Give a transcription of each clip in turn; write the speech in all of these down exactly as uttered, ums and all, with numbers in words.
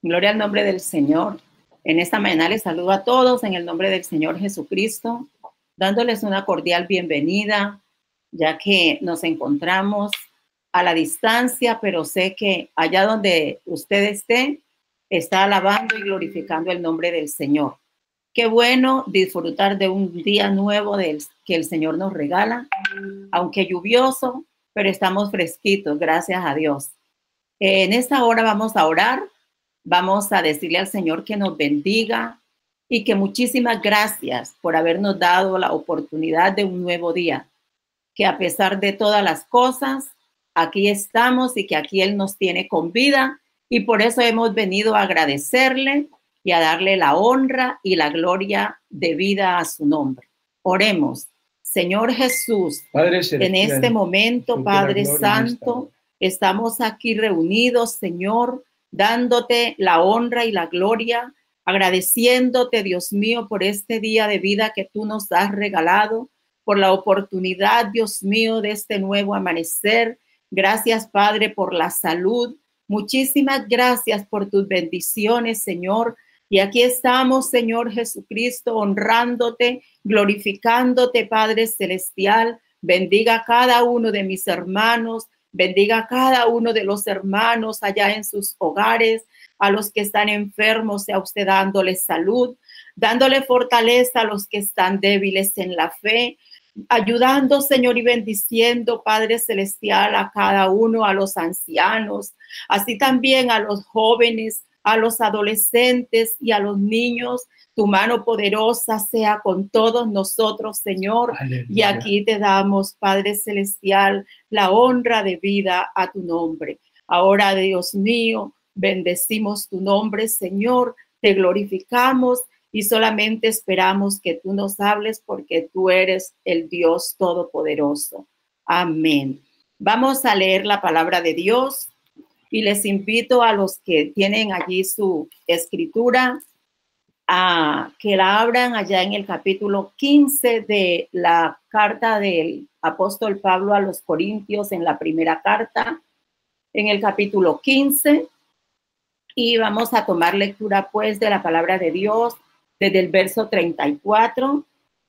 Gloria al nombre del Señor. En esta mañana les saludo a todos en el nombre del Señor Jesucristo, dándoles una cordial bienvenida, ya que nos encontramos a la distancia, pero sé que allá donde usted esté, está alabando y glorificando el nombre del Señor. Qué bueno disfrutar de un día nuevo del, que el Señor nos regala, aunque lluvioso, pero estamos fresquitos, gracias a Dios. En esta hora vamos a orar. Vamos a decirle al Señor que nos bendiga y que muchísimas gracias por habernos dado la oportunidad de un nuevo día, que a pesar de todas las cosas, aquí estamos y que aquí Él nos tiene con vida y por eso hemos venido a agradecerle y a darle la honra y la gloria de vida a su nombre. Oremos. Señor Jesús, Padre Celestial, en este momento, Padre Santo, estamos aquí reunidos, Señor, dándote la honra y la gloria, agradeciéndote, Dios mío, por este día de vida que tú nos has regalado, por la oportunidad, Dios mío, de este nuevo amanecer. Gracias, Padre, por la salud. Muchísimas gracias por tus bendiciones, Señor. Y aquí estamos, Señor Jesucristo, honrándote, glorificándote, Padre Celestial. Bendiga a cada uno de mis hermanos. Bendiga a cada uno de los hermanos allá en sus hogares, a los que están enfermos, sea usted dándoles salud, dándole fortaleza a los que están débiles en la fe, ayudando, Señor, y bendiciendo, Padre Celestial, a cada uno, a los ancianos, así también a los jóvenes, a los adolescentes y a los niños. Tu mano poderosa sea con todos nosotros, Señor. Aleluya. Y aquí te damos, Padre Celestial, la honra de vida a tu nombre. Ahora, Dios mío, bendecimos tu nombre, Señor. Te glorificamos y solamente esperamos que tú nos hables porque tú eres el Dios Todopoderoso. Amén. Vamos a leer la palabra de Dios y les invito a los que tienen allí su escritura a que la abran allá en el capítulo quince de la carta del apóstol Pablo a los Corintios, en la primera carta, en el capítulo quince, y vamos a tomar lectura pues de la palabra de Dios desde el verso treinta y cuatro.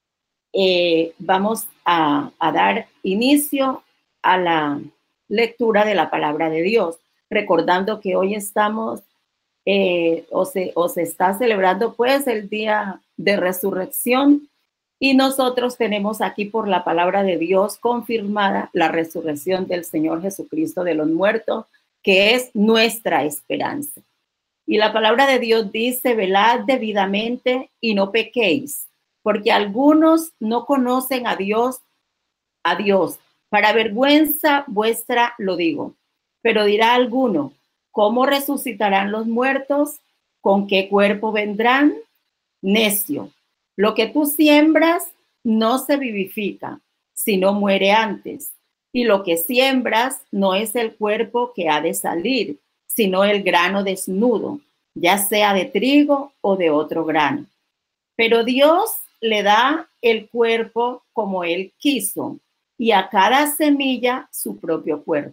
Eh, vamos a, a dar inicio a la lectura de la palabra de Dios, recordando que hoy estamos Eh, o, se, o se está celebrando pues el día de resurrección y nosotros tenemos aquí por la palabra de Dios confirmada la resurrección del Señor Jesucristo de los muertos, que es nuestra esperanza. Y la palabra de Dios dice: velad debidamente y no pequéis, porque algunos no conocen a Dios, a Dios. Para vergüenza vuestra lo digo. Pero dirá alguno: ¿cómo resucitarán los muertos? ¿Con qué cuerpo vendrán? Necio, lo que tú siembras no se vivifica, sino muere antes. Y lo que siembras no es el cuerpo que ha de salir, sino el grano desnudo, ya sea de trigo o de otro grano. Pero Dios le da el cuerpo como Él quiso, y a cada semilla su propio cuerpo.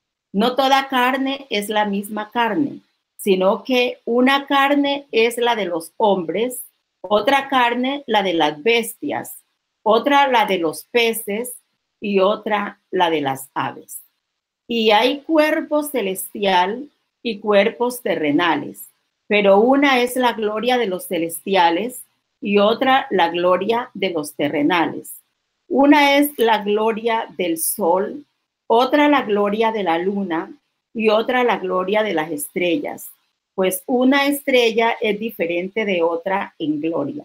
No toda carne es la misma carne, sino que una carne es la de los hombres, otra carne la de las bestias, otra la de los peces y otra la de las aves. Y hay cuerpo celestial y cuerpos terrenales, pero una es la gloria de los celestiales y otra la gloria de los terrenales. Una es la gloria del sol, otra la gloria de la luna y otra la gloria de las estrellas, pues una estrella es diferente de otra en gloria.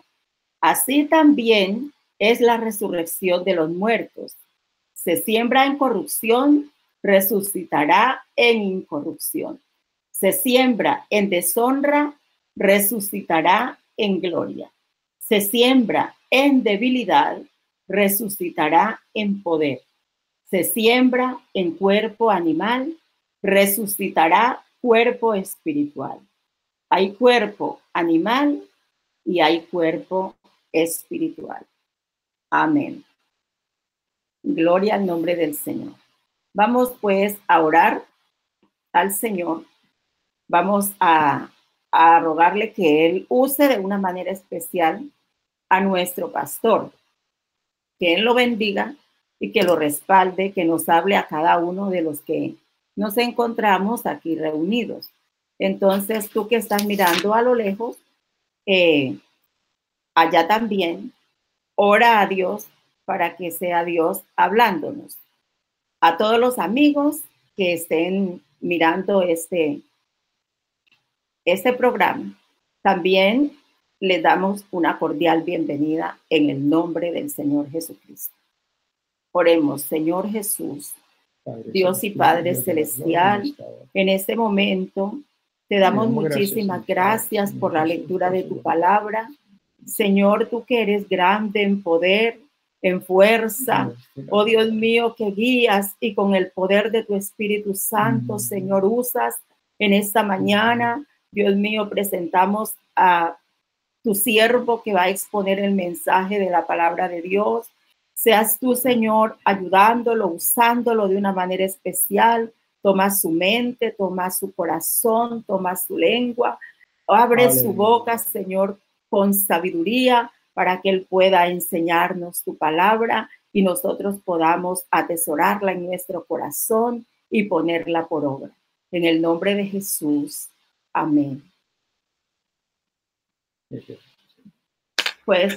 Así también es la resurrección de los muertos. Se siembra en corrupción, resucitará en incorrupción. Se siembra en deshonra, resucitará en gloria. Se siembra en debilidad, resucitará en poder. Se siembra en cuerpo animal, resucitará cuerpo espiritual. Hay cuerpo animal y hay cuerpo espiritual. Amén. Gloria al nombre del Señor. Vamos pues a orar al Señor. Vamos a, a rogarle que Él use de una manera especial a nuestro pastor, que Él lo bendiga y que lo respalde, que nos hable a cada uno de los que nos encontramos aquí reunidos. Entonces, tú que estás mirando a lo lejos, eh, allá también, ora a Dios para que sea Dios hablándonos. A todos los amigos que estén mirando este, este programa, también les damos una cordial bienvenida en el nombre del Señor Jesucristo. Oremos, Señor Jesús, Padre Dios y Padre Dios celestial, en este momento te damos muchísimas gracias, gracias por la lectura de tu palabra. Señor, tú que eres grande en poder, en fuerza, oh Dios mío, que guías y con el poder de tu Espíritu Santo, Señor, usas en esta mañana. Dios mío, presentamos a tu siervo que va a exponer el mensaje de la palabra de Dios. Seas tú, Señor, ayudándolo, usándolo de una manera especial. Toma su mente, toma su corazón, toma su lengua. Abre Aleluya. Su boca, Señor, con sabiduría para que Él pueda enseñarnos tu palabra y nosotros podamos atesorarla en nuestro corazón y ponerla por obra. En el nombre de Jesús. Amén. Pues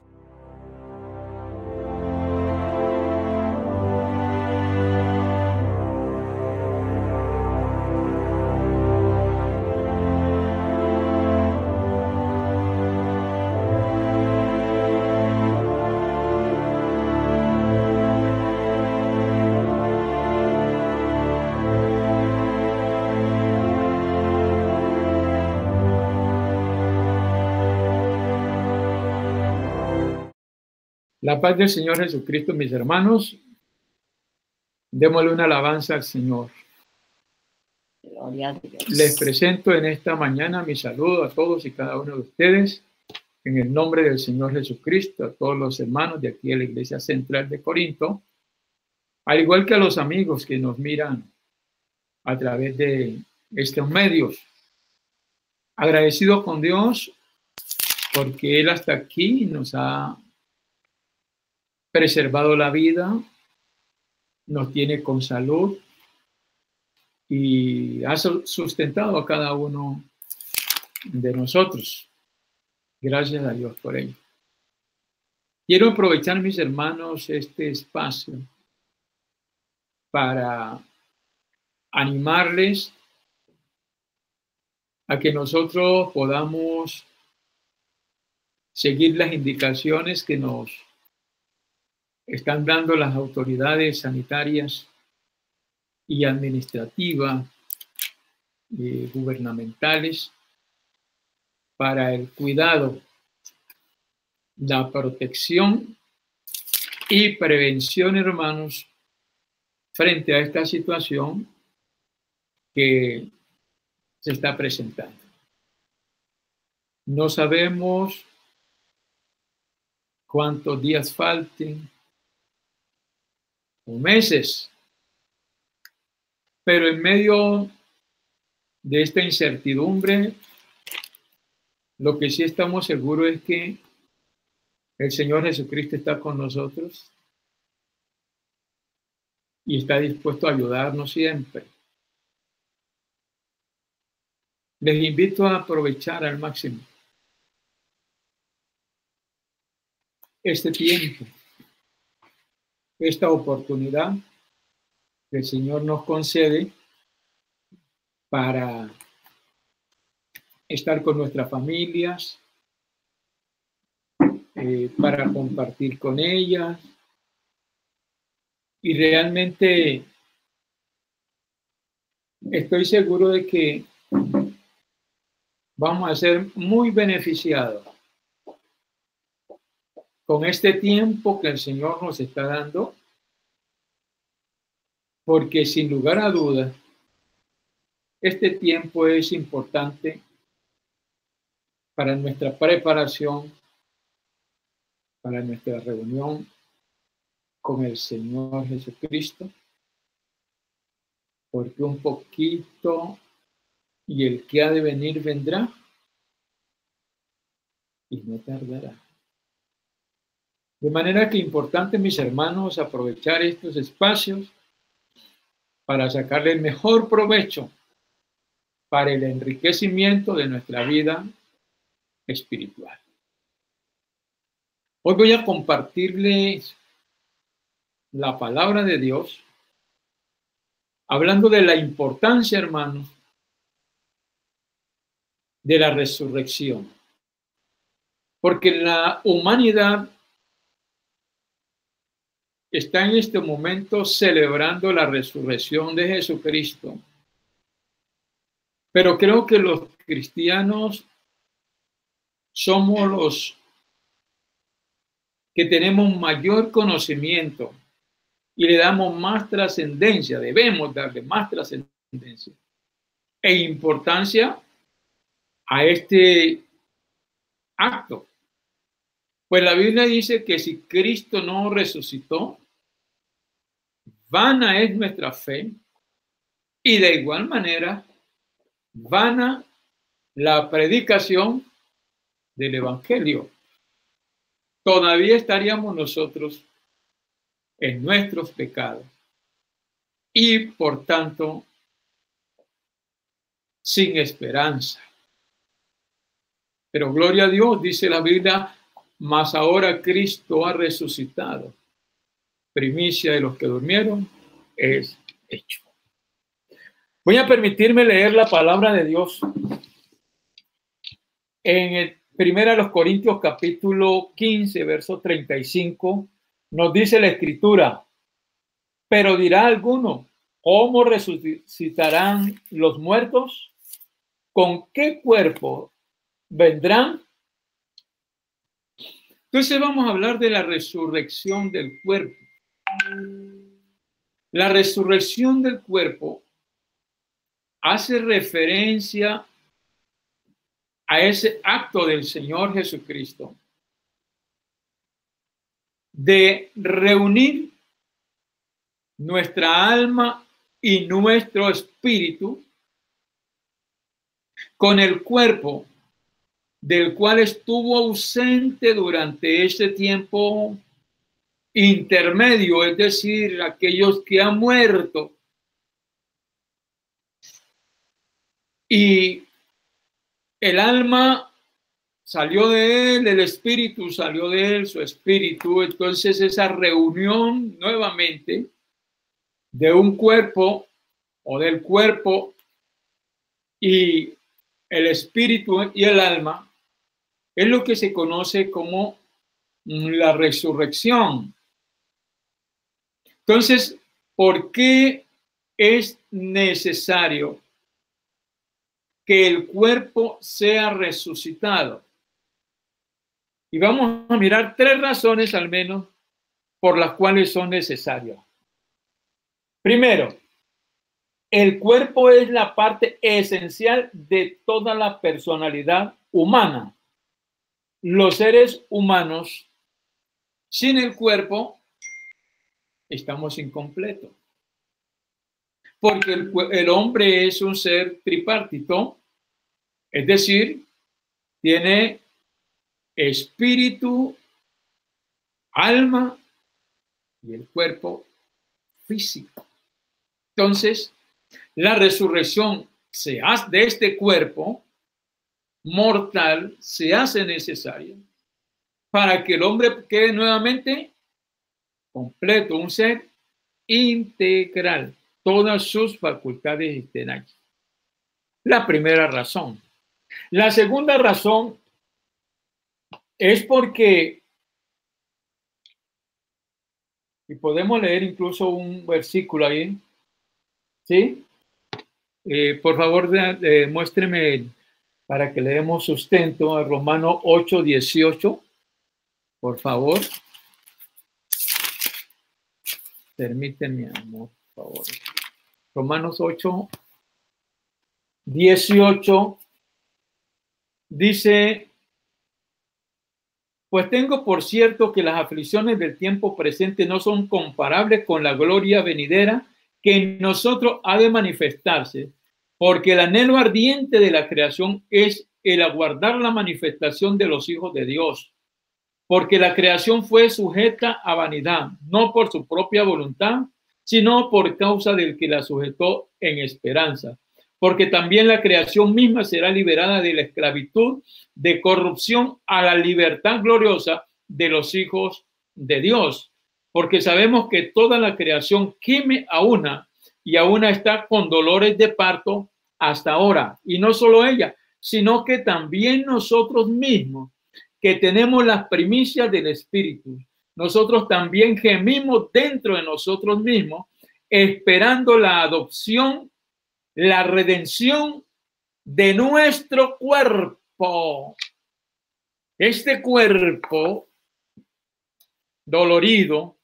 la paz del Señor Jesucristo, mis hermanos, démosle una alabanza al Señor. Gloria a Dios. Les presento en esta mañana mi saludo a todos y cada uno de ustedes, en el nombre del Señor Jesucristo, a todos los hermanos de aquí de la Iglesia Central de Corinto, al igual que a los amigos que nos miran a través de estos medios. Agradecido con Dios porque Él hasta aquí nos ha preservado la vida, nos tiene con salud y ha sustentado a cada uno de nosotros. Gracias a Dios por ello. Quiero aprovechar, mis hermanos, este espacio para animarles a que nosotros podamos seguir las indicaciones que nos están dando las autoridades sanitarias y administrativas, eh, gubernamentales, para el cuidado, la protección y prevención, hermanos, frente a esta situación que se está presentando. No sabemos cuántos días falten, o meses, pero en medio de esta incertidumbre, lo que sí estamos seguros es que el Señor Jesucristo está con nosotros y está dispuesto a ayudarnos siempre. Les invito a aprovechar al máximo este tiempo, esta oportunidad que el Señor nos concede para estar con nuestras familias, eh, para compartir con ellas, y realmente estoy seguro de que vamos a ser muy beneficiados con este tiempo que el Señor nos está dando, porque sin lugar a dudas, este tiempo es importante para nuestra preparación, para nuestra reunión con el Señor Jesucristo, porque un poquito y el que ha de venir vendrá y no tardará. De manera que es importante, mis hermanos, aprovechar estos espacios para sacarle el mejor provecho para el enriquecimiento de nuestra vida espiritual. Hoy voy a compartirles la palabra de Dios, hablando de la importancia, hermanos, de la resurrección. Porque la humanidad está en este momento celebrando la resurrección de Jesucristo. Pero creo que los cristianos somos los que tenemos mayor conocimiento y le damos más trascendencia, debemos darle más trascendencia e importancia a este acto. Pues la Biblia dice que si Cristo no resucitó, vana es nuestra fe y de igual manera vana la predicación del Evangelio. Todavía estaríamos nosotros en nuestros pecados y por tanto sin esperanza. Pero gloria a Dios, dice la Biblia, mas ahora Cristo ha resucitado. Primicia de los que durmieron es hecho. Voy a permitirme leer la palabra de Dios en el Primera de los Corintios capítulo quince, verso treinta y cinco, nos dice la Escritura, pero dirá alguno, ¿cómo resucitarán los muertos? ¿Con qué cuerpo vendrán? Entonces vamos a hablar de la resurrección del cuerpo. La resurrección del cuerpo hace referencia a ese acto del Señor Jesucristo de reunir nuestra alma y nuestro espíritu con el cuerpo del cual estuvo ausente durante ese tiempo intermedio, es decir, aquellos que han muerto. Y el alma salió de él, el espíritu salió de él, su espíritu. Entonces esa reunión nuevamente de un cuerpo o del cuerpo y el espíritu y el alma es lo que se conoce como la resurrección. Entonces, ¿por qué es necesario que el cuerpo sea resucitado? Y vamos a mirar tres razones al menos por las cuales son necesarias. Primero, el cuerpo es la parte esencial de toda la personalidad humana. Los seres humanos, sin el cuerpo, estamos incompletos. Porque el, el hombre es un ser tripartito, es decir, tiene espíritu, alma y el cuerpo físico. Entonces, la resurrección se hace de este cuerpo mortal, se hace necesaria para que el hombre quede nuevamente completo, un ser integral. Todas sus facultades estén aquí. La primera razón. La segunda razón es porque, y podemos leer incluso un versículo ahí, ¿sí? Eh, por favor, de, de, muéstreme para que le demos sustento a Romanos ocho, dieciocho, por favor. Permítanme, amor, por favor. Romanos ocho, dieciocho, dice, pues tengo por cierto que las aflicciones del tiempo presente no son comparables con la gloria venidera que en nosotros ha de manifestarse, porque el anhelo ardiente de la creación es el aguardar la manifestación de los hijos de Dios, porque la creación fue sujeta a vanidad, no por su propia voluntad, sino por causa del que la sujetó en esperanza. Porque también la creación misma será liberada de la esclavitud de corrupción a la libertad gloriosa de los hijos de Dios. Porque sabemos que toda la creación gime a una y a una está con dolores de parto hasta ahora. Y no solo ella, sino que también nosotros mismos, que tenemos las primicias del Espíritu, nosotros también gemimos dentro de nosotros mismos, esperando la adopción, la redención de nuestro cuerpo. Este cuerpo dolorido,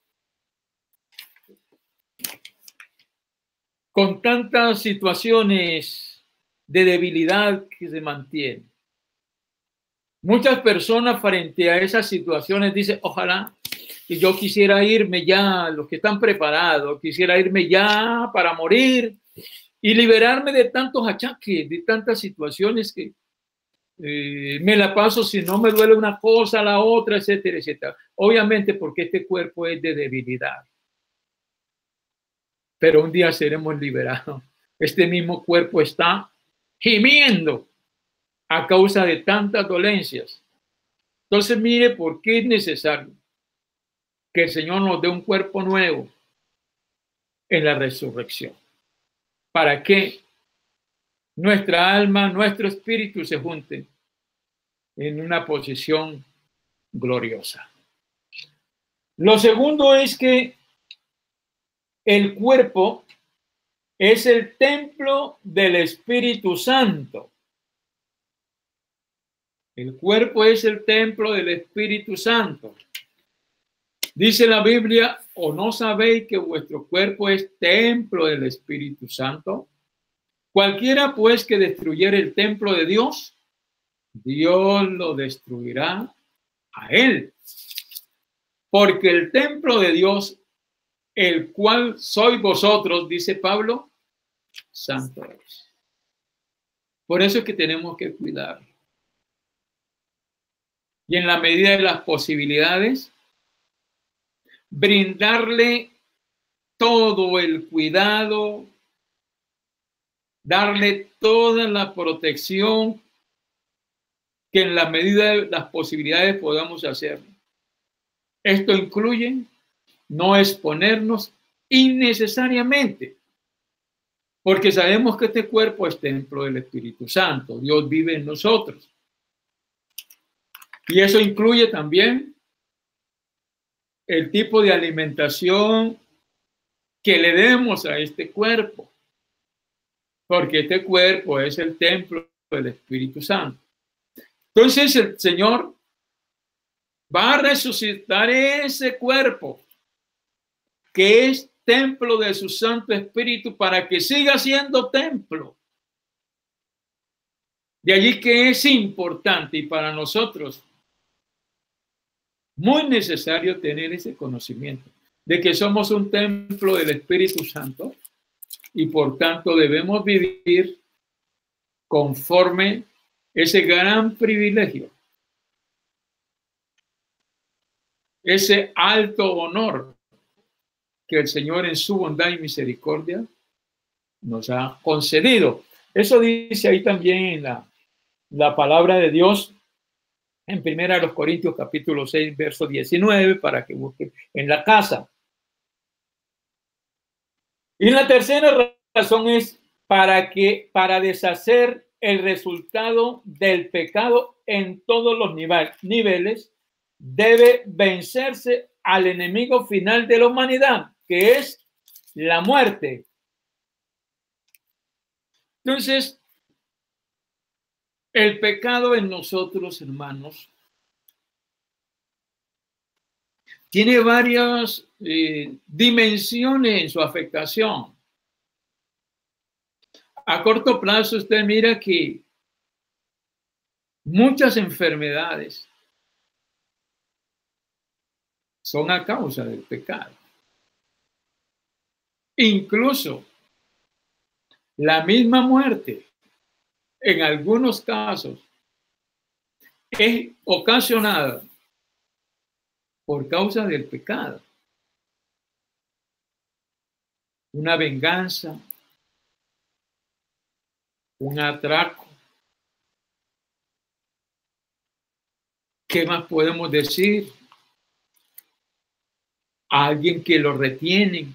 con tantas situaciones de debilidad que se mantiene. Muchas personas frente a esas situaciones dicen, ojalá que yo quisiera irme ya, los que están preparados, quisiera irme ya para morir y liberarme de tantos achaques, de tantas situaciones que eh, me la paso si no me duele una cosa, la otra, etcétera, etcétera. Obviamente porque este cuerpo es de debilidad. Pero un día seremos liberados. Este mismo cuerpo está gimiendo a causa de tantas dolencias. Entonces, mire por qué es necesario que el Señor nos dé un cuerpo nuevo en la resurrección. Para que nuestra alma, nuestro espíritu se junten en una posición gloriosa. Lo segundo es que el cuerpo es el templo del Espíritu Santo. El cuerpo es el templo del Espíritu Santo. Dice la Biblia, ¿o no sabéis que vuestro cuerpo es templo del Espíritu Santo? Cualquiera pues que destruyere el templo de Dios, Dios lo destruirá a él. Porque el templo de Dios, el cual sois vosotros, dice Pablo, santo es. Por eso es que tenemos que cuidar. Y en la medida de las posibilidades, brindarle todo el cuidado, darle toda la protección que en la medida de las posibilidades podamos hacer. Esto incluye no exponernos innecesariamente, porque sabemos que este cuerpo es templo del Espíritu Santo. Dios vive en nosotros. Y eso incluye también el tipo de alimentación que le demos a este cuerpo, porque este cuerpo es el templo del Espíritu Santo. Entonces el Señor va a resucitar ese cuerpo que es templo de su Santo Espíritu para que siga siendo templo. De allí que es importante y para nosotros muy necesario tener ese conocimiento de que somos un templo del Espíritu Santo y por tanto debemos vivir conforme ese gran privilegio, ese alto honor que el Señor en su bondad y misericordia nos ha concedido. Eso dice ahí también en la, la palabra de Dios en Primera de los Corintios capítulo seis, verso diecinueve, para que busquen en la casa. Y la tercera razón es para que, para deshacer el resultado del pecado en todos los niveles, debe vencerse al enemigo final de la humanidad, que es la muerte. Entonces, el pecado en nosotros, hermanos, tiene varias eh, dimensiones en su afectación. A corto plazo, usted mira que muchas enfermedades son a causa del pecado. Incluso la misma muerte, en algunos casos, es ocasionada por causa del pecado. Una venganza, un atraco. ¿Qué más podemos decir? A alguien que lo retienen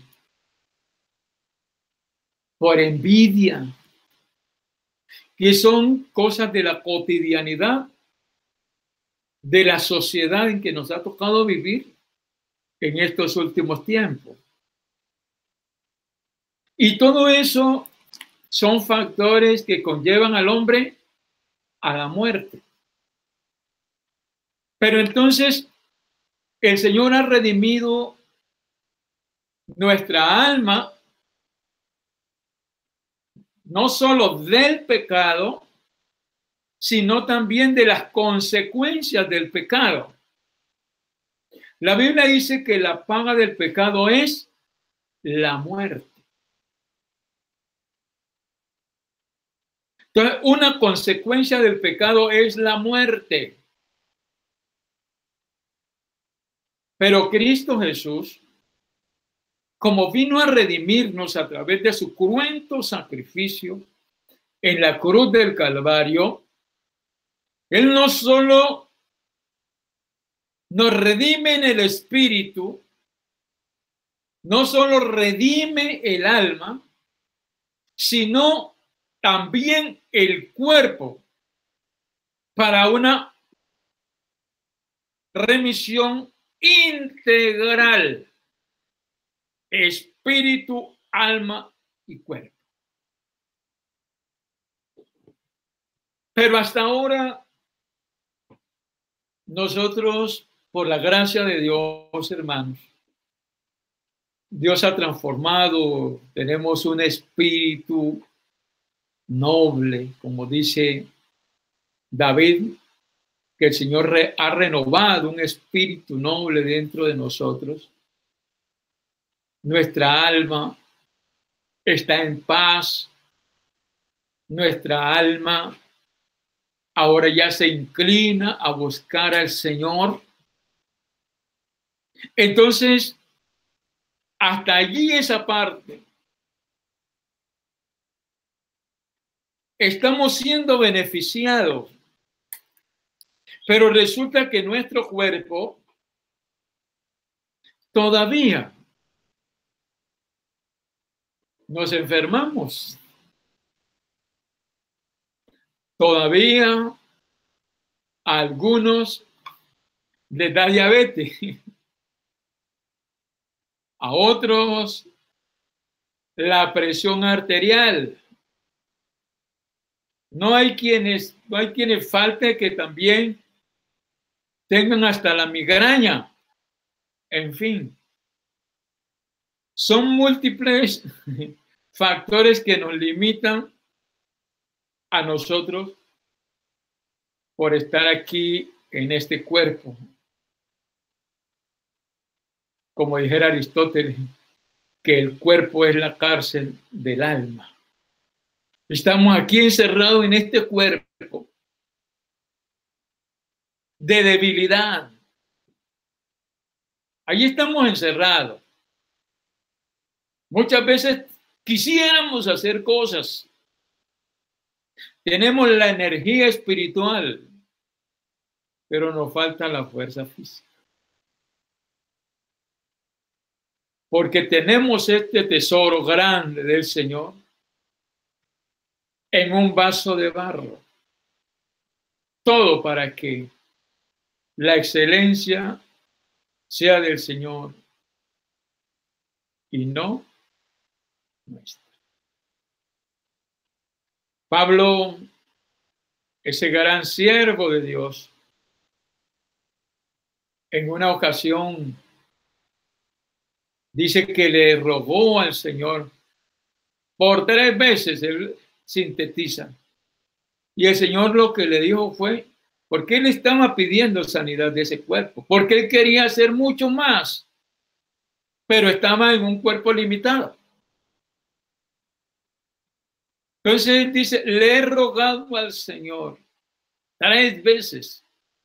por envidia, que son cosas de la cotidianidad de la sociedad en que nos ha tocado vivir en estos últimos tiempos. Y todo eso son factores que conllevan al hombre a la muerte. Pero entonces el Señor ha redimido nuestra alma no solo del pecado, sino también de las consecuencias del pecado. La Biblia dice que la paga del pecado es la muerte. Entonces, una consecuencia del pecado es la muerte. Pero Cristo Jesús, como vino a redimirnos a través de su cruento sacrificio en la cruz del Calvario, Él no solo nos redime en el espíritu, no solo redime el alma, sino también el cuerpo para una remisión integral, espíritu, alma y cuerpo. Pero hasta ahora nosotros, por la gracia de Dios, hermanos, Dios ha transformado, tenemos un espíritu noble, como dice David, que el Señor re, ha renovado un espíritu noble dentro de nosotros. Nuestra alma está en paz, nuestra alma ahora ya se inclina a buscar al Señor. Entonces, hasta allí esa parte. Estamos siendo beneficiados, pero resulta que nuestro cuerpo todavía nos enfermamos. Todavía a algunos les da diabetes, a otros la presión arterial. No hay quienes, no hay quienes falte que también tengan hasta la migraña. En fin, son múltiples factores que nos limitan a nosotros por estar aquí en este cuerpo. Como dijera Aristóteles, que el cuerpo es la cárcel del alma. Estamos aquí encerrados en este cuerpo de debilidad. Allí estamos encerrados. Muchas veces quisiéramos hacer cosas. Tenemos la energía espiritual, pero nos falta la fuerza física. Porque tenemos este tesoro grande del Señor en un vaso de barro. Todo para que la excelencia sea del Señor y no nuestra. Pablo, ese gran siervo de Dios, en una ocasión dice que le rogó al Señor por tres veces, él sintetiza. Y el Señor lo que le dijo fue, porque él estaba pidiendo sanidad de ese cuerpo, porque él quería hacer mucho más, pero estaba en un cuerpo limitado. Entonces dice, le he rogado al Señor tres veces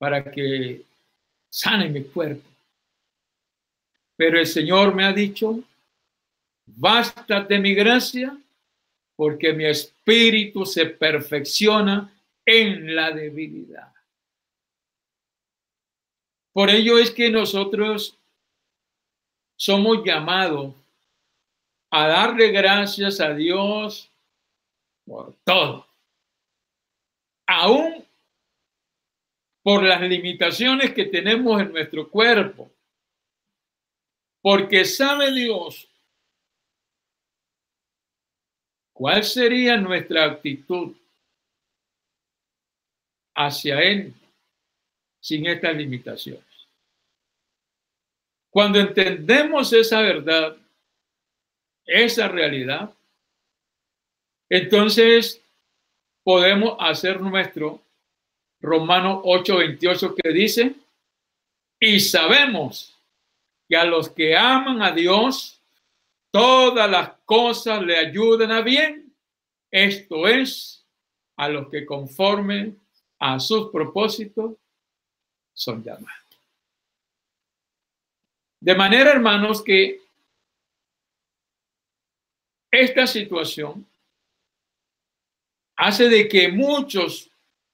para que sane mi cuerpo. Pero el Señor me ha dicho, bástate mi gracia, porque mi espíritu se perfecciona en la debilidad. Por ello es que nosotros somos llamados a darle gracias a Dios por todo, aún por las limitaciones que tenemos en nuestro cuerpo, porque sabe Dios cuál sería nuestra actitud hacia Él sin estas limitaciones. Cuando entendemos esa verdad, esa realidad, entonces podemos hacer nuestro Romanos ocho veintiocho, que dice, y sabemos que a los que aman a Dios, todas las cosas le ayudan a bien. Esto es, a los que conforme a sus propósitos son llamados. De manera, hermanos, que esta situación hace de que muchos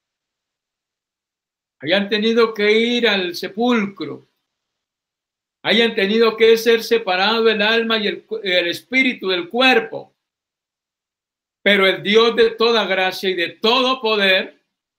hayan tenido que ir al sepulcro, hayan tenido que ser separado el alma y el, el espíritu del cuerpo. Pero el Dios de toda gracia y de todo poder,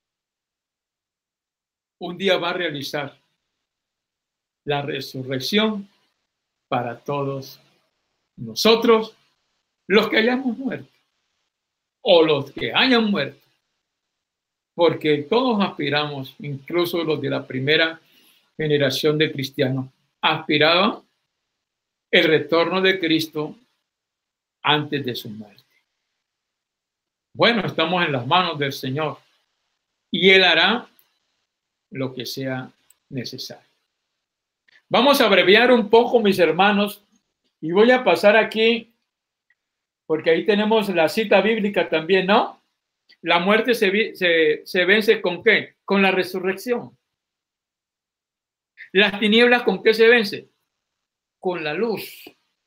un día va a realizar la resurrección para todos nosotros, los que hayamos muerto o los que hayan muerto, porque todos aspiramos, incluso los de la primera generación de cristianos, aspiraban el retorno de Cristo antes de su muerte. Bueno, estamos en las manos del Señor y Él hará lo que sea necesario. Vamos a abreviar un poco, mis hermanos, y voy a pasar aquí, porque ahí tenemos la cita bíblica también, ¿no? La muerte se, se, se vence ¿con qué? Con la resurrección. Las tinieblas, ¿con qué se vence? Con la luz.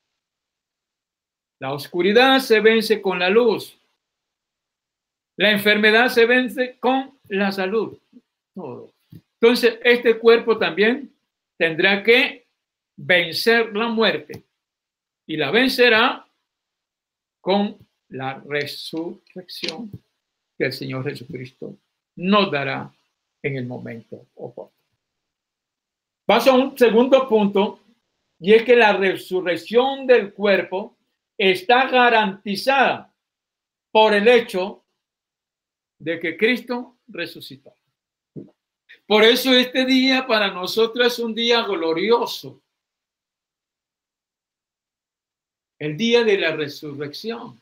La oscuridad se vence con la luz. La enfermedad se vence con la salud. Todo. Entonces, este cuerpo también tendrá que vencer la muerte. Y la vencerá con la resurrección que el Señor Jesucristo nos dará en el momento oportuno. Paso a un segundo punto, y es que la resurrección del cuerpo está garantizada por el hecho de que Cristo resucitó. Por eso este día para nosotros es un día glorioso. El día de la resurrección.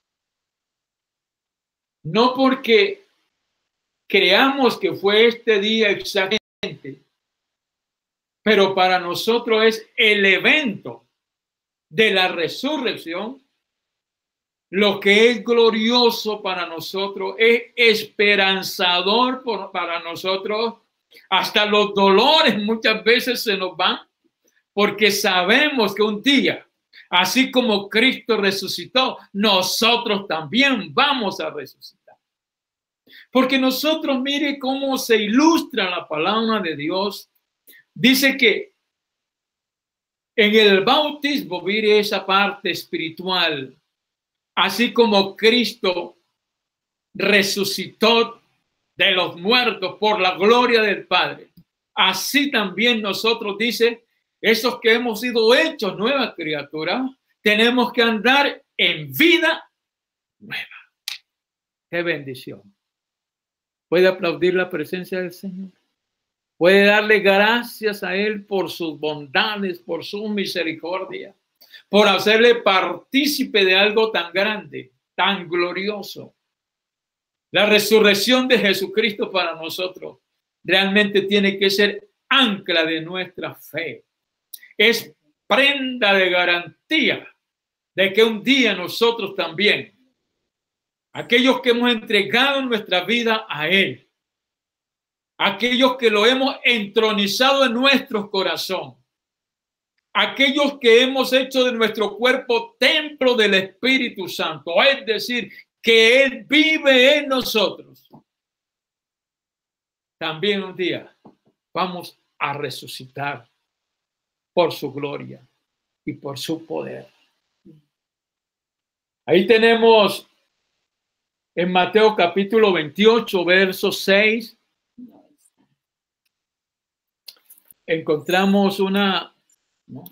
No porque creamos que fue este día exactamente, pero para nosotros es el evento de la resurrección. Lo que es glorioso para nosotros, es esperanzador por, para nosotros. Hasta los dolores muchas veces se nos van, porque sabemos que un día, así como Cristo resucitó, nosotros también vamos a resucitar. Porque nosotros, mire cómo se ilustra la palabra de Dios. Dice que en el bautismo, mire esa parte espiritual, así como Cristo resucitó de los muertos por la gloria del Padre, así también nosotros, dice, esos que hemos sido hechos nuevas criaturas, tenemos que andar en vida nueva. ¡Qué bendición! ¿Puede aplaudir la presencia del Señor? ¿Puede darle gracias a Él por sus bondades, por su misericordia, por hacerle partícipe de algo tan grande, tan glorioso? La resurrección de Jesucristo para nosotros realmente tiene que ser ancla de nuestra fe. Es prenda de garantía de que un día nosotros también, aquellos que hemos entregado nuestra vida a Él, aquellos que lo hemos entronizado en nuestro corazón, aquellos que hemos hecho de nuestro cuerpo templo del Espíritu Santo, es decir, que Él vive en nosotros. También un día vamos a resucitar por su gloria y por su poder. Ahí tenemos en Mateo capítulo veintiocho, verso seis, encontramos una, ¿no?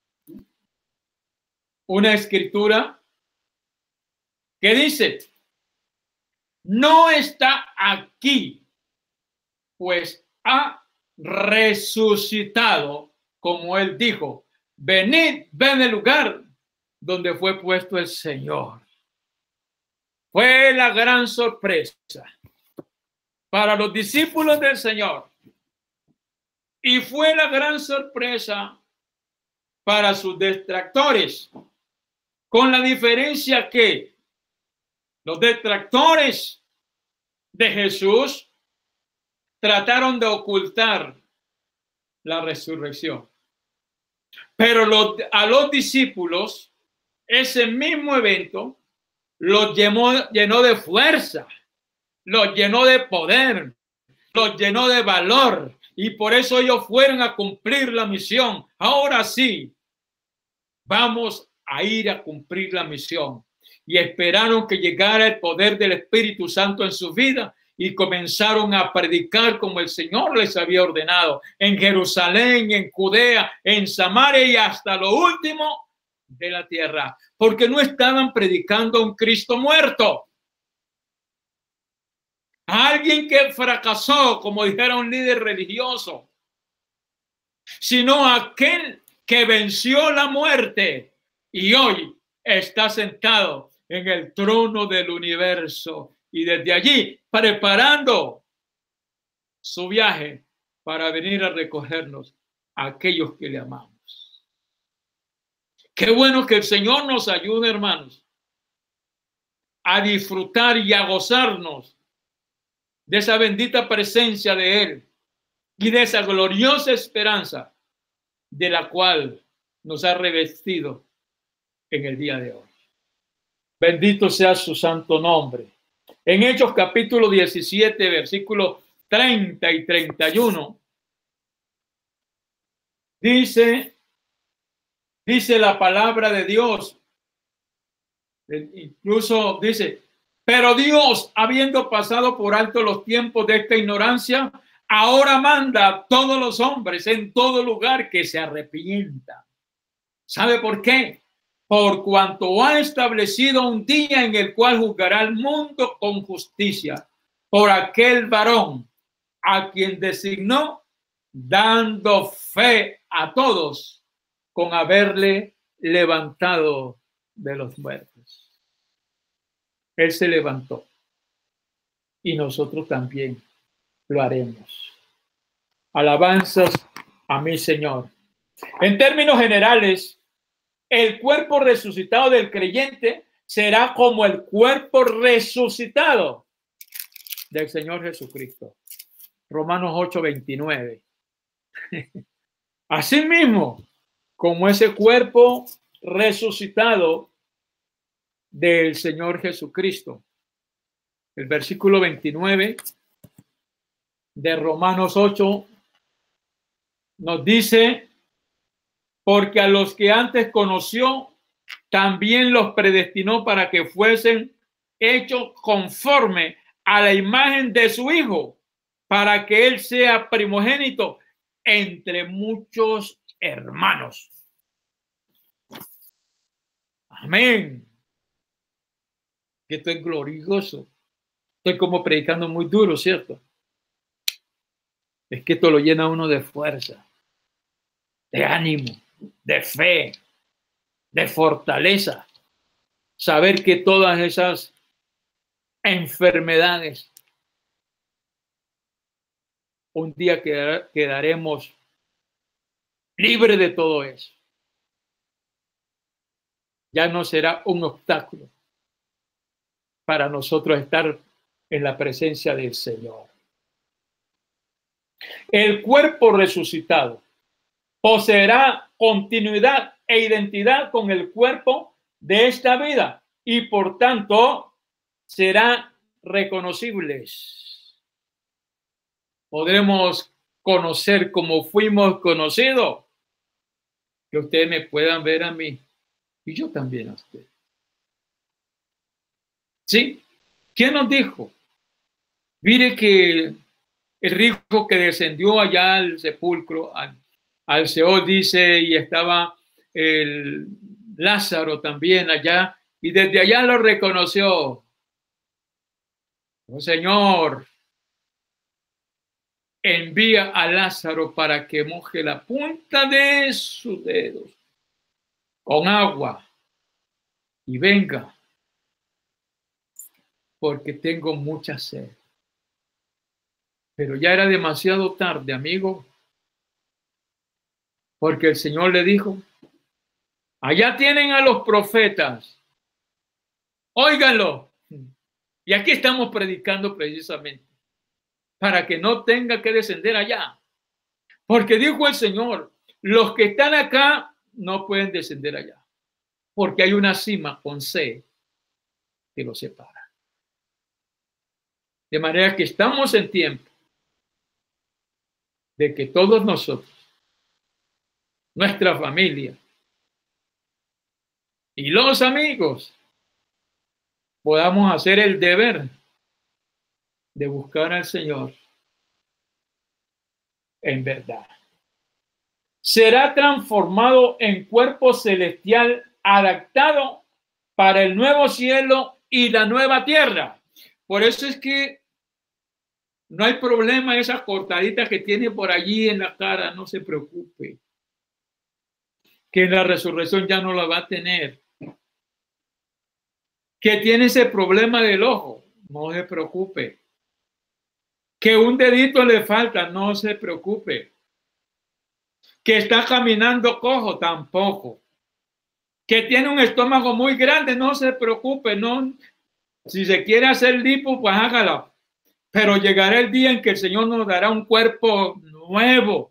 una escritura que dice, no está aquí, pues ha resucitado, como él dijo, venid, ven el lugar donde fue puesto el Señor. Fue la gran sorpresa para los discípulos del Señor y fue la gran sorpresa para sus detractores, con la diferencia que los detractores de Jesús trataron de ocultar la resurrección. Pero los, a los discípulos, ese mismo evento los llenó, llenó de fuerza, los llenó de poder, los llenó de valor. Y por eso ellos fueron a cumplir la misión. Ahora sí, vamos a ir a cumplir la misión. Y esperaron que llegara el poder del Espíritu Santo en su vida y comenzaron a predicar como el Señor les había ordenado en Jerusalén, en Judea, en Samaria y hasta lo último de la tierra, porque no estaban predicando a un Cristo muerto, a alguien que fracasó, como dijera un líder religioso, sino a aquel que venció la muerte y hoy está sentado en el trono del universo y desde allí preparando su viaje para venir a recogernos a aquellos que le amamos. Qué bueno que el Señor nos ayude, hermanos, a disfrutar y a gozarnos de esa bendita presencia de Él y de esa gloriosa esperanza de la cual nos ha revestido en el día de hoy. Bendito sea su santo nombre. En Hechos capítulo diecisiete, versículos treinta y treinta y uno, dice, dice la palabra de Dios, incluso dice, pero Dios, habiendo pasado por alto los tiempos de esta ignorancia, ahora manda a todos los hombres en todo lugar que se arrepientan. ¿Sabe por qué? Por cuanto ha establecido un día en el cual juzgará al mundo con justicia por aquel varón a quien designó, dando fe a todos con haberle levantado de los muertos. Él se levantó y nosotros también lo haremos. Alabanzas a mi Señor. En términos generales, el cuerpo resucitado del creyente será como el cuerpo resucitado del Señor Jesucristo. Romanos ocho, veintinueve. Asimismo, como ese cuerpo resucitado del Señor Jesucristo. El versículo veintinueve de Romanos ocho nos dice, porque a los que antes conoció, también los predestinó para que fuesen hechos conforme a la imagen de su Hijo, para que Él sea primogénito entre muchos hermanos. Amén. Que esto es glorioso. Estoy como predicando muy duro, ¿cierto? Es que esto lo llena a uno de fuerza, de ánimo, de fe, de fortaleza. Saber que todas esas enfermedades un día quedaremos libres de todo eso. Ya no será un obstáculo para nosotros estar en la presencia del Señor. El cuerpo resucitado poseerá continuidad e identidad con el cuerpo de esta vida y por tanto serán reconocibles. Podremos conocer como fuimos conocidos, que ustedes me puedan ver a mí y yo también a usted. ¿Sí? ¿Quién nos dijo? Mire que el rico que descendió allá al sepulcro, al, al Seol, dice, y estaba el Lázaro también allá, y desde allá lo reconoció. Oh, Señor, envía a Lázaro para que moje la punta de sus dedos con agua y venga, porque tengo mucha sed. Pero ya era demasiado tarde, amigo, porque el Señor le dijo, allá tienen a los profetas, óiganlo. Y aquí estamos predicando precisamente, para que no tenga que descender allá. Porque dijo el Señor, los que están acá no pueden descender allá, porque hay una cima con C que los separa. De manera que estamos en tiempo de que todos nosotros, nuestra familia y los amigos, podamos hacer el deber de buscar al Señor en verdad. Será transformado en cuerpo celestial adaptado para el nuevo cielo y la nueva tierra. Por eso es que no hay problema, esa cortadita que tiene por allí en la cara, no se preocupe, que en la resurrección ya no la va a tener. Que tiene ese problema del ojo, no se preocupe. Que un dedito le falta, no se preocupe. Que está caminando cojo, tampoco. Que tiene un estómago muy grande, no se preocupe. No, si se quiere hacer lipo, pues hágala. Pero llegará el día en que el Señor nos dará un cuerpo nuevo,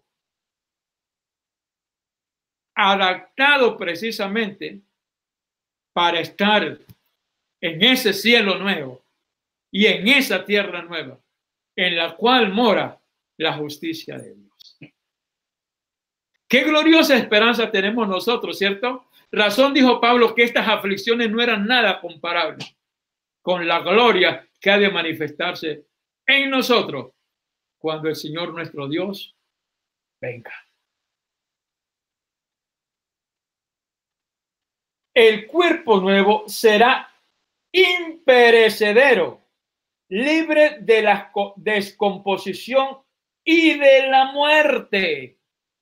adaptado precisamente para estar en ese cielo nuevo y en esa tierra nueva, en la cual mora la justicia de Dios. Qué gloriosa esperanza tenemos nosotros, ¿cierto? Razón dijo Pablo que estas aflicciones no eran nada comparables con la gloria que ha de manifestarse en nosotros cuando el Señor nuestro Dios venga. El cuerpo nuevo será imperecedero, libre de la descomposición y de la muerte.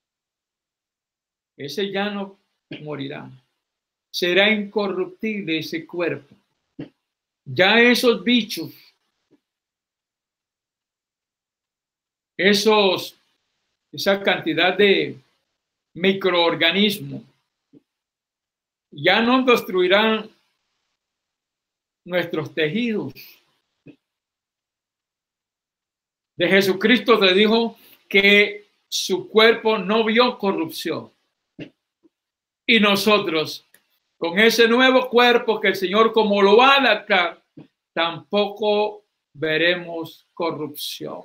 Ese ya no morirá. Será incorruptible ese cuerpo. Ya esos bichos, esos, esa cantidad de microorganismos, ya no destruirán nuestros tejidos. De Jesucristo se dijo que su cuerpo no vio corrupción. Y nosotros, con ese nuevo cuerpo que el Señor como lo va a adaptar, tampoco veremos corrupción.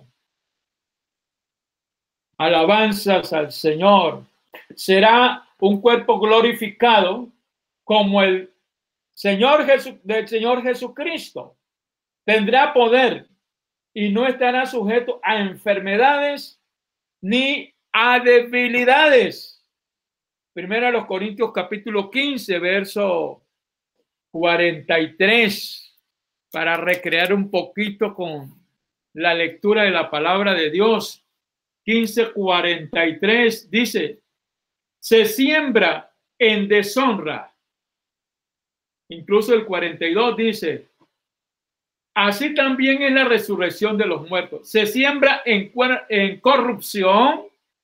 Alabanzas al Señor. Será un cuerpo glorificado como el Señor Jesu, del Señor Jesucristo. Tendrá poder y no estará sujeto a enfermedades ni a debilidades. Primero a los Corintios capítulo quince, verso cuarenta y tres, para recrear un poquito con la lectura de la palabra de Dios. quince cuarenta y tres dice, se siembra en deshonra. Incluso el cuarenta y dos dice, así también es la resurrección de los muertos. Se siembra en, en corrupción.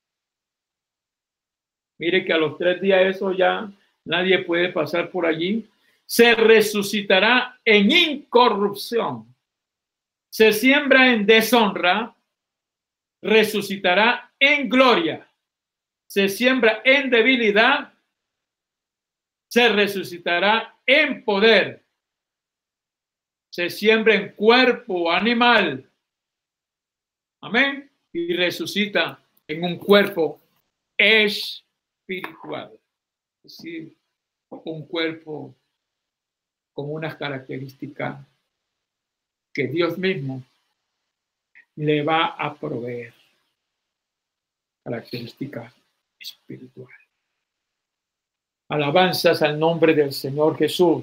Mire que a los tres días eso ya nadie puede pasar por allí. Se resucitará en incorrupción. Se siembra en deshonra. resucitará en gloria. Se siembra en debilidad, se resucitará en poder. Se siembra en cuerpo animal. Amén. Y resucita en un cuerpo espiritual. Es decir, un cuerpo con unas características que Dios mismo le va a proveer. Características espirituales. Alabanzas al nombre del Señor Jesús.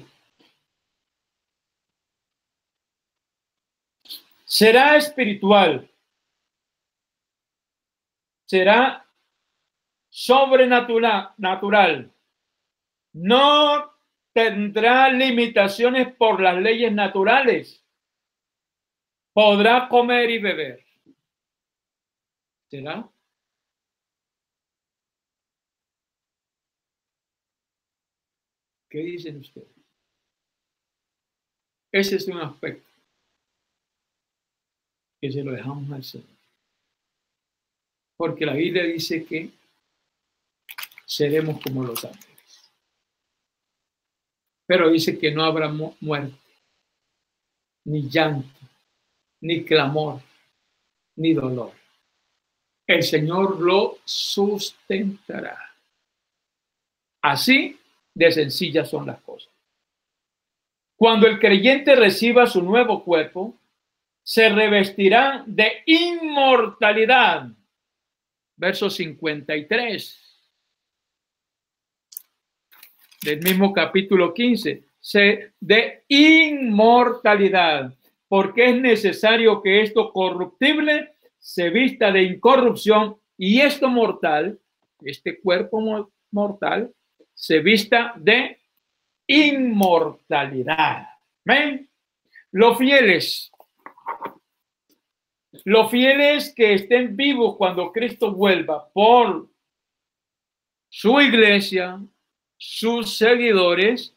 Será espiritual. Será sobrenatural. Natural. No tendrá limitaciones por las leyes naturales. Podrá comer y beber. ¿Será? ¿Qué dicen ustedes? Ese es un aspecto que se lo dejamos al Señor. Porque la Biblia dice que seremos como los ángeles. Pero dice que no habrá mu- muerte, ni llanto, ni clamor, ni dolor. El Señor lo sustentará. Así de sencillas son las cosas. Cuando el creyente reciba su nuevo cuerpo, se revestirá de inmortalidad. Verso cincuenta y tres del mismo capítulo quince. Se, de inmortalidad, porque es necesario que esto corruptible se vista de incorrupción y esto mortal, este cuerpo mortal, se vista de inmortalidad. ¿Ven? Los fieles, los fieles que estén vivos cuando Cristo vuelva por su iglesia, sus seguidores,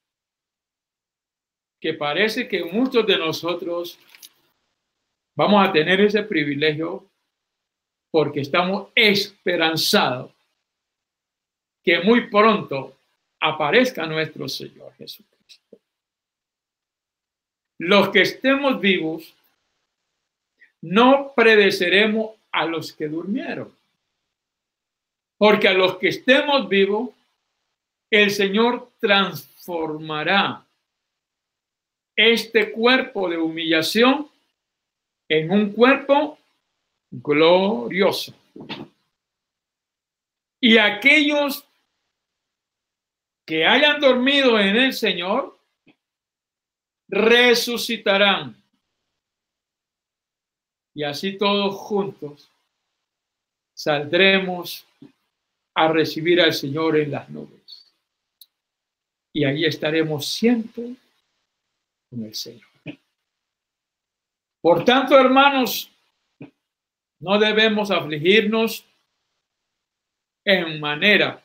que parece que muchos de nosotros vamos a tener ese privilegio porque estamos esperanzados que muy pronto aparezca nuestro Señor Jesucristo. Los que estemos vivos no predeceremos a los que durmieron, porque a los que estemos vivos el Señor transformará este cuerpo de humillación en un cuerpo glorioso. Y aquellos que hayan dormido en el Señor resucitarán. Y así todos juntos saldremos a recibir al Señor en las nubes. Y ahí estaremos siempre con el Señor. Por tanto, hermanos, no debemos afligirnos en manera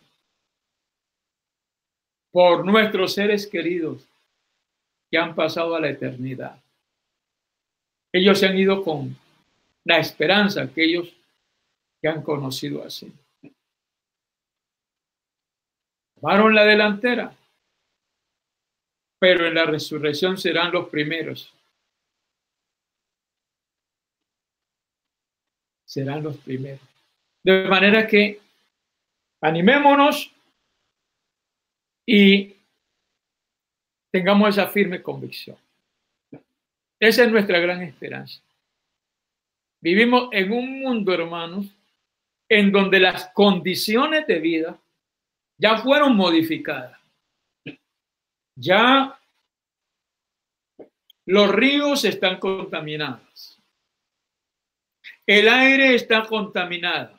por nuestros seres queridos que han pasado a la eternidad. Ellos se han ido con la esperanza, aquellos que han conocido así. Tomaron la delantera, pero en la resurrección serán los primeros. Serán los primeros. De manera que animémonos y tengamos esa firme convicción. Esa es nuestra gran esperanza. Vivimos en un mundo, hermanos, en donde las condiciones de vida ya fueron modificadas. Ya los ríos están contaminados. El aire está contaminado.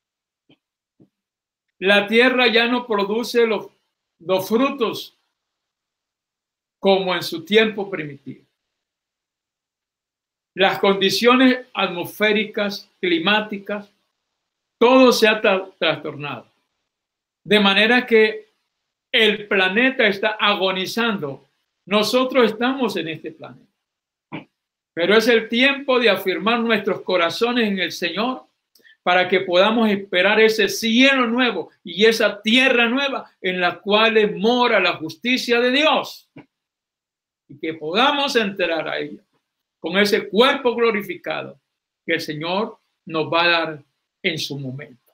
La tierra ya no produce los, los frutos como en su tiempo primitivo. Las condiciones atmosféricas, climáticas, todo se ha trastornado. De manera que el planeta está agonizando. Nosotros estamos en este planeta. Pero es el tiempo de afirmar nuestros corazones en el Señor para que podamos esperar ese cielo nuevo y esa tierra nueva en la cual mora la justicia de Dios. Y que podamos entrar a ella con ese cuerpo glorificado que el Señor nos va a dar en su momento.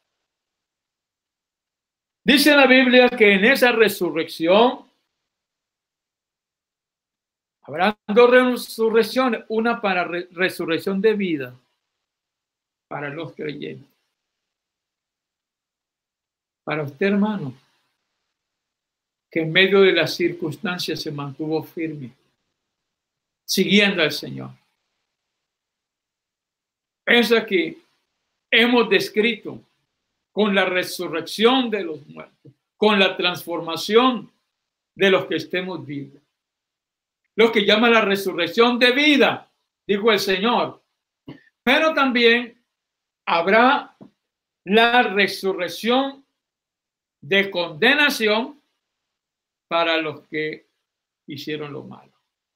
Dice la Biblia que en esa resurrección habrá dos resurrecciones, una para re resurrección de vida para los creyentes. Para usted, hermano, que en medio de las circunstancias se mantuvo firme, siguiendo al Señor. Es aquí hemos descrito con la resurrección de los muertos, con la transformación de los que estemos vivos. Lo que llama la resurrección de vida, dijo el Señor. Pero también habrá la resurrección de condenación para los que hicieron lo malo.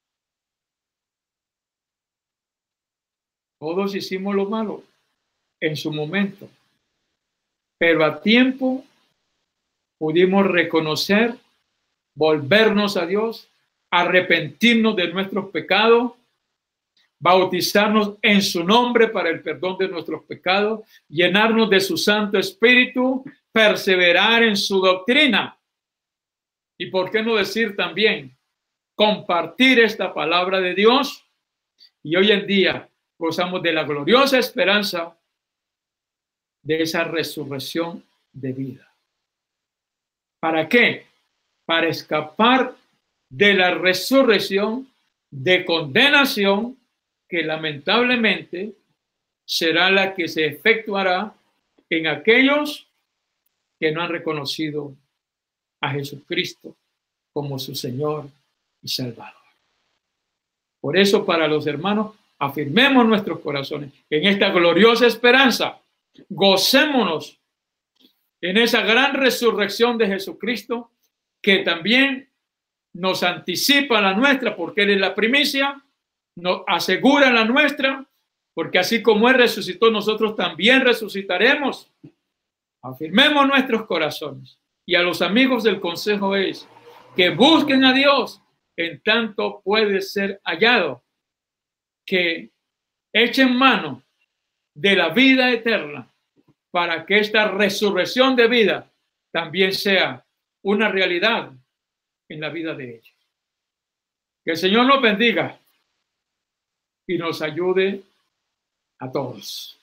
Todos hicimos lo malo en su momento, pero a tiempo pudimos reconocer, volvernos a Dios, arrepentirnos de nuestros pecados, bautizarnos en su nombre para el perdón de nuestros pecados, llenarnos de su Santo Espíritu, perseverar en su doctrina. Y por qué no decir también, compartir esta palabra de Dios. Y hoy en día gozamos de la gloriosa esperanza de esa resurrección de vida. ¿Para qué? Para escapar de la resurrección de condenación que lamentablemente será la que se efectuará en aquellos que no han reconocido a Jesucristo como su Señor y Salvador. Por eso, para los hermanos, afirmemos nuestros corazones en esta gloriosa esperanza. Gocémonos en esa gran resurrección de Jesucristo que también nos anticipa la nuestra porque Él es la primicia, nos asegura la nuestra porque así como Él resucitó, nosotros también resucitaremos. Afirmemos nuestros corazones. Y a los amigos del consejo es que busquen a Dios en tanto puede ser hallado, que echen mano de la vida eterna para que esta resurrección de vida también sea una realidad en la vida de ellos. Que el Señor nos bendiga y nos ayude a todos.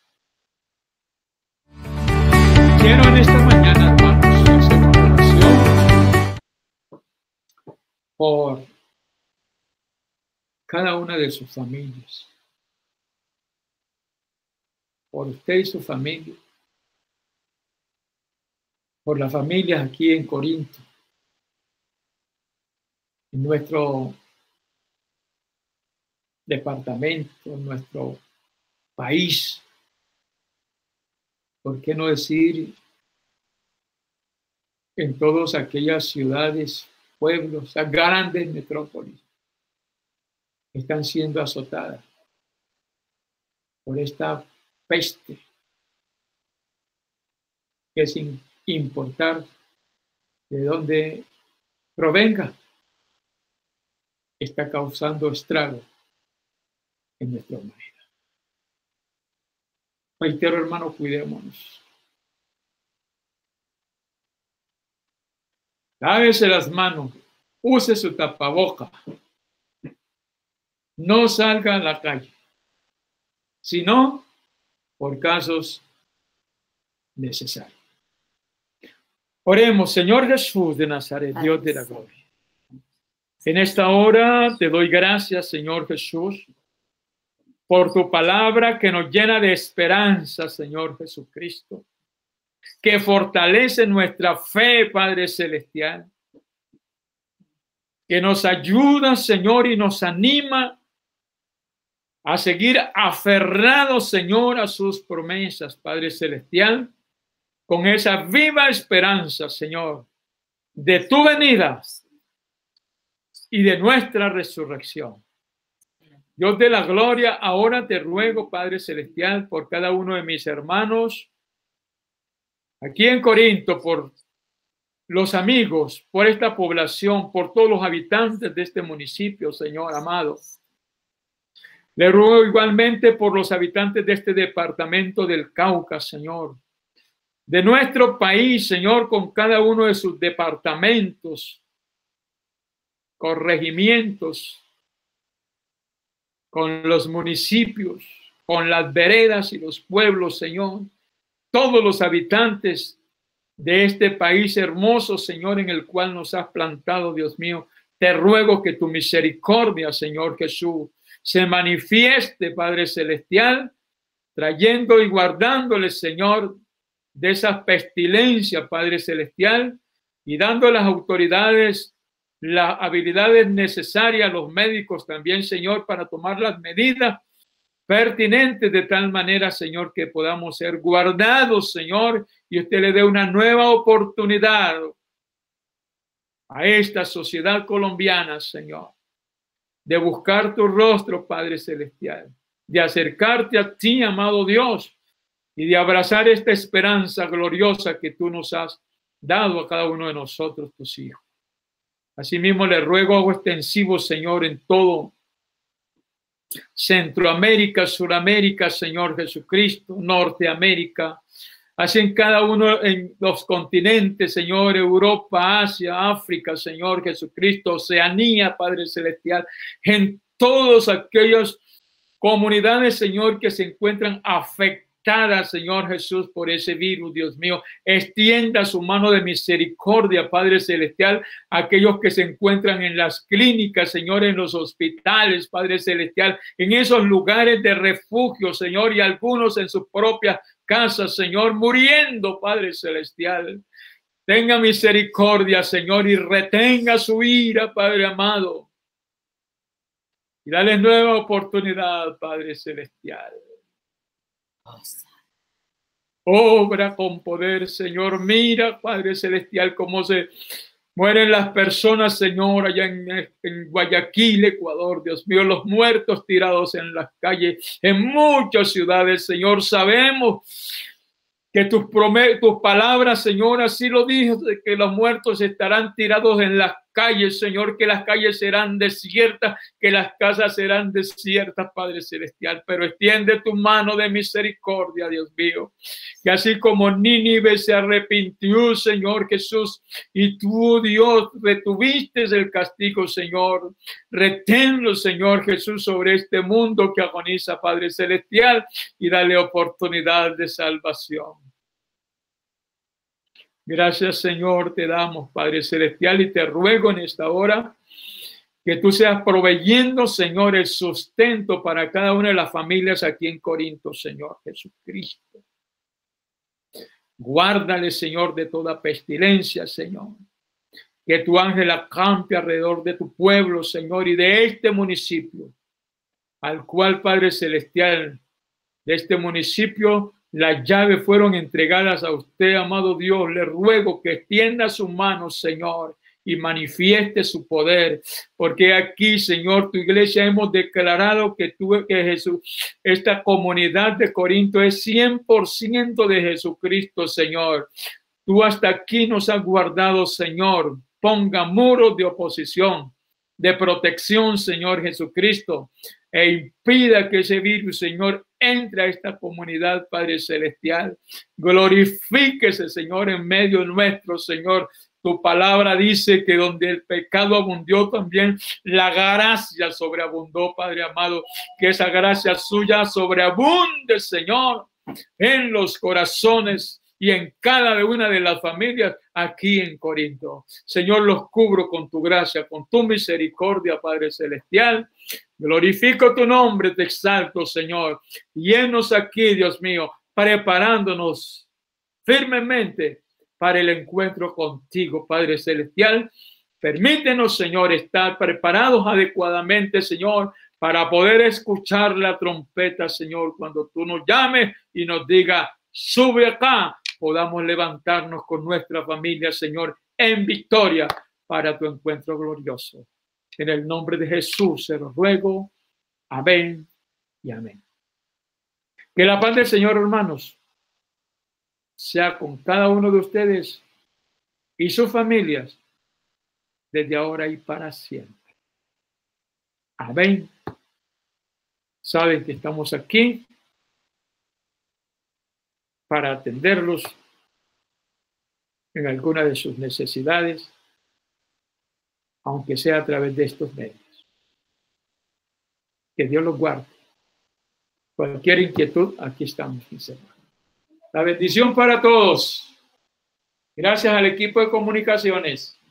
Quiero en esta mañana, hermanos, hacer una oración por cada una de sus familias, por usted y su familia, por las familias aquí en Corinto, en nuestro departamento, en nuestro país. ¿Por qué no decir en todas aquellas ciudades, pueblos, grandes metrópolis que están siendo azotadas por esta peste que sin importar de dónde provenga, está causando estrago en nuestra humanidad? Reitero, hermano, cuidémonos. Lávese las manos, use su tapaboca. No salga a la calle, sino por casos necesarios. Oremos. Señor Jesús de Nazaret, Dios de la gloria. En esta hora te doy gracias, Señor Jesús, por tu palabra que nos llena de esperanza, Señor Jesucristo, que fortalece nuestra fe, Padre Celestial, que nos ayuda, Señor, y nos anima a seguir aferrados, Señor, a sus promesas, Padre Celestial, con esa viva esperanza, Señor, de tu venida y de nuestra resurrección. Dios de la gloria, ahora te ruego, Padre Celestial, por cada uno de mis hermanos aquí en Corinto, por los amigos, por esta población, por todos los habitantes de este municipio, Señor amado. Le ruego igualmente por los habitantes de este departamento del Cauca, Señor. De nuestro país, Señor, con cada uno de sus departamentos, corregimientos, con los municipios, con las veredas y los pueblos, Señor. Todos los habitantes de este país hermoso, Señor, en el cual nos has plantado, Dios mío. Te ruego que tu misericordia, Señor Jesús, se manifieste, Padre Celestial, trayendo y guardándole, Señor, de esas pestilencias, Padre Celestial, y dando a las autoridades las habilidades necesarias, a los médicos también, Señor, para tomar las medidas pertinentes de tal manera, Señor, que podamos ser guardados, Señor, y usted le dé una nueva oportunidad a esta sociedad colombiana, Señor, de buscar tu rostro, Padre Celestial, de acercarte a ti, amado Dios, y de abrazar esta esperanza gloriosa que tú nos has dado a cada uno de nosotros, tus hijos. Asimismo, le ruego algo extensivo, Señor, en todo Centroamérica, Suramérica, Señor Jesucristo, Norteamérica, así en cada uno en los continentes, Señor, Europa, Asia, África, Señor Jesucristo, Oceanía, Padre Celestial, en todas aquellas comunidades, Señor, que se encuentran afectadas, Señor Jesús, por ese virus, Dios mío. Extienda su mano de misericordia, Padre Celestial, a aquellos que se encuentran en las clínicas, Señor, en los hospitales, Padre Celestial, en esos lugares de refugio, Señor, y algunos en sus propias casas, Señor, muriendo, Padre Celestial. Tenga misericordia, Señor, y retenga su ira, Padre amado. Y dale nueva oportunidad, Padre Celestial. Obra con poder, Señor. Mira, Padre Celestial, cómo se mueren las personas, Señor, allá en, en Guayaquil, Ecuador. Dios mío, los muertos tirados en las calles, en muchas ciudades, Señor. Sabemos que tus, tus palabras, Señor, así lo dijo, que los muertos estarán tirados en las calles, Señor, que las calles serán desiertas, que las casas serán desiertas, Padre Celestial, pero extiende tu mano de misericordia, Dios mío, que así como Nínive se arrepintió, Señor Jesús, y tú, Dios, retuviste el castigo, Señor, reténlo, Señor Jesús, sobre este mundo que agoniza, Padre Celestial, y dale oportunidad de salvación. Gracias, Señor, te damos, Padre Celestial, y te ruego en esta hora que tú seas proveyendo, Señor, el sustento para cada una de las familias aquí en Corinto, Señor Jesucristo. Guárdale, Señor, de toda pestilencia, Señor. Que tu ángel acampe alrededor de tu pueblo, Señor, y de este municipio, al cual, Padre Celestial, de este municipio, las llaves fueron entregadas a usted, amado Dios. Le ruego que extienda sus manos, Señor, y manifieste su poder, porque aquí, Señor, tu iglesia hemos declarado que tú, que Jesús, esta comunidad de Corinto es cien por ciento de Jesucristo, Señor. Tú hasta aquí nos has guardado, Señor. Ponga muros de oposición, de protección, Señor Jesucristo, e impida que ese virus, Señor, entre a esta comunidad, Padre Celestial. Glorifíquese, Señor, en medio nuestro, Señor. Tu palabra dice que donde el pecado abundó, también la gracia sobreabundó, Padre amado. Que esa gracia suya sobreabunde, Señor, en los corazones y en cada una de las familias aquí en Corinto. Señor, los cubro con tu gracia, con tu misericordia, Padre Celestial. Glorifico tu nombre, te exalto, Señor. Llenos aquí, Dios mío, preparándonos firmemente para el encuentro contigo, Padre Celestial. Permítenos, Señor, estar preparados adecuadamente, Señor, para poder escuchar la trompeta, Señor, cuando tú nos llames y nos diga, sube acá, podamos levantarnos con nuestra familia, Señor, en victoria para tu encuentro glorioso. En el nombre de Jesús se lo ruego. Amén y amén. Que la paz del Señor, hermanos, sea con cada uno de ustedes y sus familias desde ahora y para siempre. Amén. Saben que estamos aquí para atenderlos en alguna de sus necesidades, aunque sea a través de estos medios. Que Dios los guarde. Cualquier inquietud, aquí estamos, mis hermanos. La bendición para todos. Gracias al equipo de comunicaciones.